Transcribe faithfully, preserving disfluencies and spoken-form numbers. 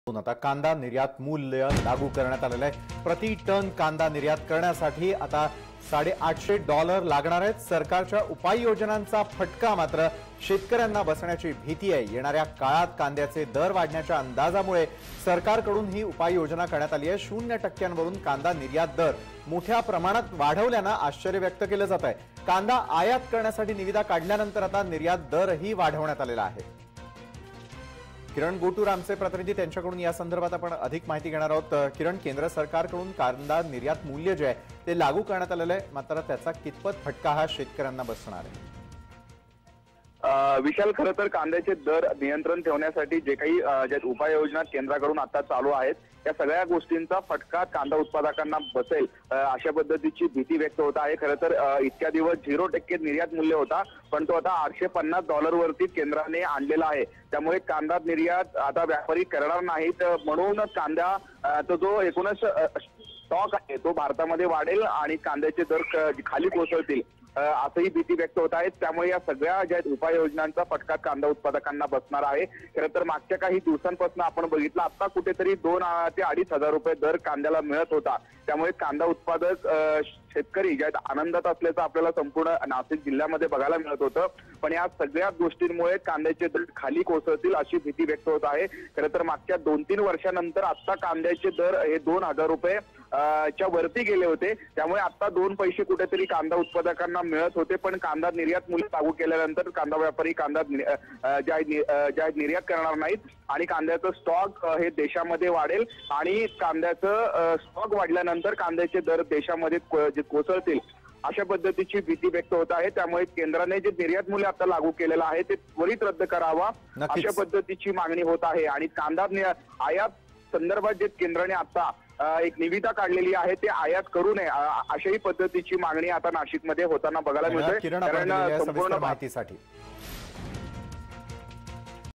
आता कांदा निर्यात मूल्य लागू करण्यात आलेलं आहे। प्रति टन कांदा निर्यात करण्यासाठी आता साडे आठशे डॉलर लागणार आहेत। सरकारच्या उपाययोजनांचा फटका मात्र शेतकऱ्यांना बसण्याची भीती आहे। येणाऱ्या काळात कांद्याचे दर वाढण्याच्या अंदाजामुळे सरकारकडून ही उपाययोजना करण्यात आली आहे। शून्य टक्क्यांवरून कांदा निर्यात दर मोठ्या प्रमाणात वाढवल्याने आश्चर्य व्यक्त केलं जात आहे। कांदा आयात करण्यासाठी निविदा काढल्यानंतर आता निर्यात दरही वाढवण्यात आलेला आहे। किरण गोटूर आमचे प्रतिनिधी, त्यांच्याकडून या संदर्भात आपण अधिक माहिती घेणार आहोत। किरण, केंद्र सरकारकडून कांदा निर्यात मूल्य जे आहे ते लागू करण्यात आलेलं आहे, मात्र त्याचा कितपत फटका हा शेतकऱ्यांना बसणार आहे? विशाल, खरं तर कांद्याचे दर नियंत्रण ठेवण्यासाठी जे काही ज्या उपाययोजना केंद्राकडून आता चालू आहेत त्या सगळ्या गोष्टींचा फटका कांदा उत्पादकांना बसेल अशा पद्धतीची भीती व्यक्त होत आहे। खरं तर इतक्या दिवस झिरो टक्के निर्यात मूल्य होता, पण तो आता आठशे पन्नास डॉलर वरती केंद्राने आणलेला आहे। त्यामुळे कांदा निर्यात आता व्यापारी करणार नाहीत, म्हणून कांदा तो जो एकूणच स्टॉक आहे तो भारतामध्ये वाढेल आणि कांद्याचे दर खाली कोसळतील असंही भीती व्यक्त होत आहे। त्यामुळे या सगळ्या ज्या उपाययोजनांचा फटका कांदा उत्पादकांना बसणार आहे। खरं तर मागच्या काही दिवसांपासून आपण बघितलं आता कुठेतरी दोन ते अडीच हजार रुपये दर कांद्याला मिळत होता। त्यामुळे कांदा उत्पादक शेतकरी ज्या आनंदात असल्याचं आपल्याला संपूर्ण नाशिक जिल्ह्यामध्ये बघायला मिळत होतं, पण या सगळ्या गोष्टींमुळे कांद्याचे दर खाली कोसळतील अशी भीती व्यक्त होत आहे। खरं तर मागच्या दोन तीन वर्षानंतर आता कांद्याचे दर हे दोन हजार रुपये च्या वरती गेले होते। त्यामुळे आता दोन पैसे कुठेतरी कांदा उत्पादकांना मिळत होते, पण कांदा निर्यात मूल्य लागू केल्यानंतर कांदा व्यापारी कांदा ज्या ज्या निर्यात करणार नाहीत आणि कांद्याचं स्टॉक हे देशामध्ये वाढेल आणि कांद्याचं स्टॉक वाढल्यानंतर कांद्याचे दर देशामध्ये कोसळतील अशा पद्धतीची भीती व्यक्त होत आहे। त्यामुळे केंद्राने जे निर्यात मूल्य आता लागू केलेलं आहे ते त्वरित रद्द करावा अशा पद्धतीची मागणी होत आहे। आणि कांदा आयात संदर्भात जे केंद्राने आता एक निविदा काढलेली आहे ते आयात करू नये अशाही पद्धतीची मागणी आता नाशिकमध्ये होताना बघायला मिळते। कारण संपूर्ण माहितीसाठी